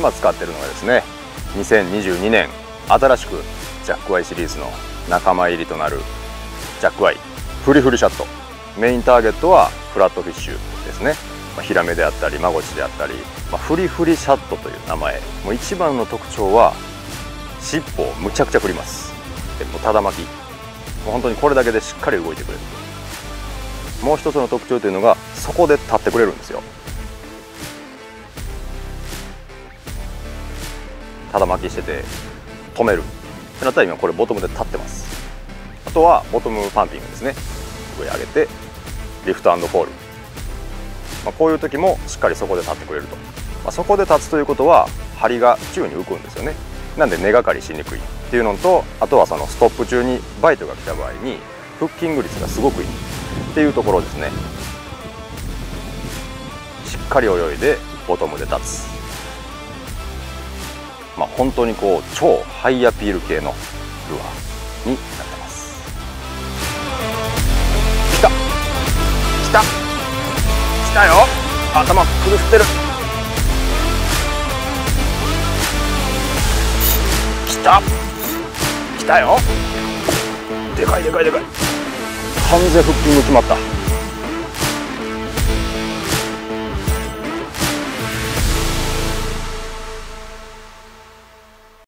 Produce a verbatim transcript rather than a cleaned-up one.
今使ってるのがですね、にせんにじゅうにねん新しくジャックワイシリーズの仲間入りとなるジャックワイフリフリシャット。メインターゲットはフラットフィッシュですね。まあ、ヒラメであったりマゴチであったり、まあ、フリフリシャットという名前、もう一番の特徴は尻尾をむちゃくちゃ振ります。でもうただ巻き、もう本当にこれだけでしっかり動いてくれる。もう一つの特徴というのが、そこで立ってくれるんですよ。ただ巻きしてて止めるってなったら、今これボトムで立ってます。あとはボトムパンピングですね。上上げてリフト&フォール、まあ、こういう時もしっかりそこで立ってくれると。まあ、そこで立つということは針が宙に浮くんですよね。なんで根がかりしにくいっていうのと、あとはそのストップ中にバイトが来た場合にフッキング率がすごくいいっていうところですね。しっかり泳いでボトムで立つ、まあ、本当にこう超ハイアピール系のルアーになってます。来た来た来たよ。頭くる振ってる。来た来たよ。でかいでかいでかい。完全フッキング決まった。